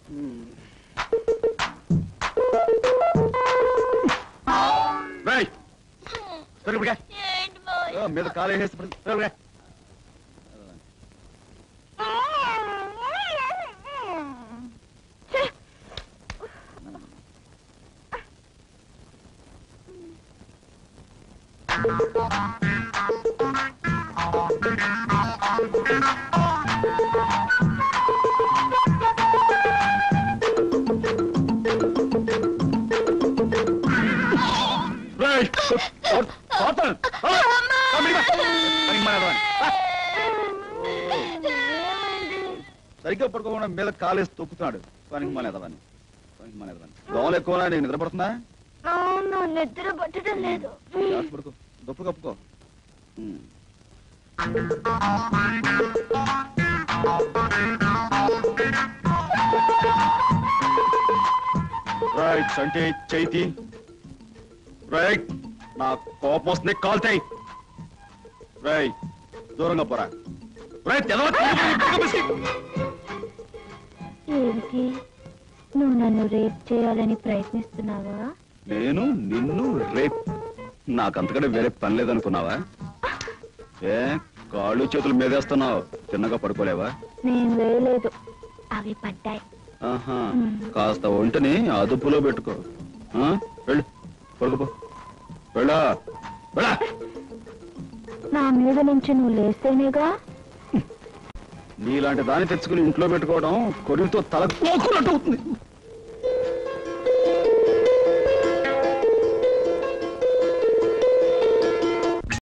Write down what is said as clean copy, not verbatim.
మీద కాలే సరిగ్గా పడుకోకుండా మీద కాలేసి తొక్కుతున్నాడు. పనికి మానేదవాని దోమలు ఎక్కువ. నీకు నిద్ర పడుతుందా? నిద్ర పట్టడం లేదు. పడుకో, దుప్పు కప్పుకో. రైట్ అంటే చైతి. రైట్, నా కోపం వస్తుంది, కాల్తాయి. రైట్, దూరంగా పోరా. రైట్, ఏంటి నువ్వు నన్ను రేప్ చేయాలని ప్రయత్నిస్తున్నావా? నేను నిన్ను రేప్? నాకంతకంటే వేరే పని లేదనుకున్నావా? ఏ కాళ్ళు చేతులు మీదేస్తున్నావు? చిన్నగా పడుకోలేవా? నేను వేయలేదు, అవి పడ్డాయి. ఆహా, కాస్త ఒంటిని అదుపులో పెట్టుకో. వెళ్ళు, పడుకోపో. వెళ్ళా వెళ్ళా. నా మీద నుంచి నువ్వు లేస్తేనేగా. నీలాంటి దాన్ని తెచ్చుకుని ఇంట్లో పెట్టుకోవడం కొరితో తల కోకున్నట్టు అవుతుంది.